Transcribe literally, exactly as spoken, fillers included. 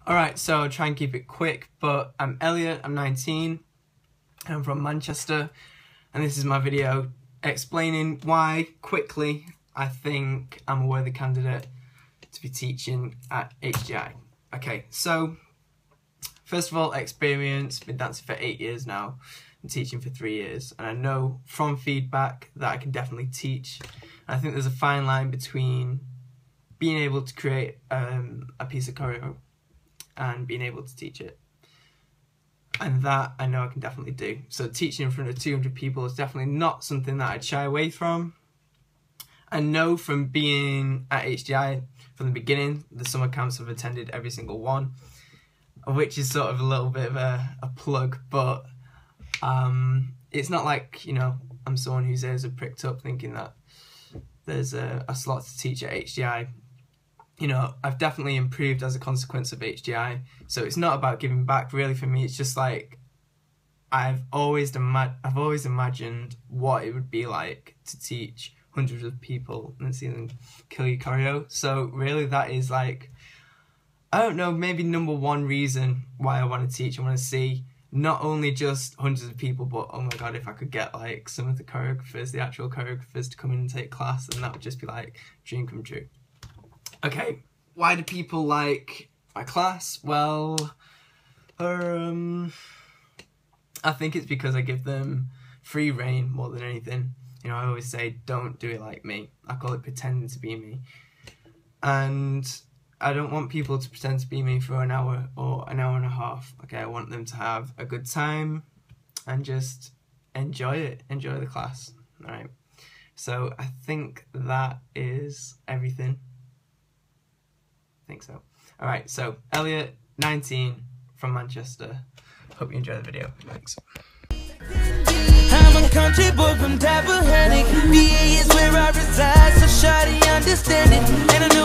Alright, so I'll try and keep it quick, but I'm Elliot, I'm nineteen, and I'm from Manchester, and this is my video explaining why, quickly, I think I'm a worthy candidate to be teaching at H D I. Okay, so, first of all, experience, been dancing for eight years now, and teaching for three years, and I know from feedback that I can definitely teach. I think there's a fine line between being able to create um, a piece of choreo and being able to teach it, and that I know I can definitely do. So teaching in front of two hundred people is definitely not something that I'd shy away from. I know from being at H D I from the beginning, the summer camps I've attended every single one, which is sort of a little bit of a, a plug, but um, it's not like, you know, I'm someone whose ears are pricked up thinking that there's a, a slot to teach at H D I. You know, I've definitely improved as a consequence of H D I, so it's not about giving back really for me. It's just like I've always ima I've always imagined what it would be like to teach hundreds of people and see them kill your choreo. So really that is like, I don't know, maybe number one reason why I want to teach. I want to see not only just hundreds of people, but oh my god, if I could get like some of the choreographers, the actual choreographers to come in and take class, then that would just be like dream come true. Okay, why do people like my class? Well, um, I think it's because I give them free reign more than anything. You know, I always say, don't do it like me. I call it pretending to be me. And I don't want people to pretend to be me for an hour or an hour and a half. Okay, I want them to have a good time and just enjoy it, enjoy the class, all right? So I think that is everything. I think so. Alright, so Elliot, nineteen, from Manchester. Hope you enjoy the video. Thanks. I'm a country boy from Tappahannock. V A is where I reside, so shawty understand it. And I know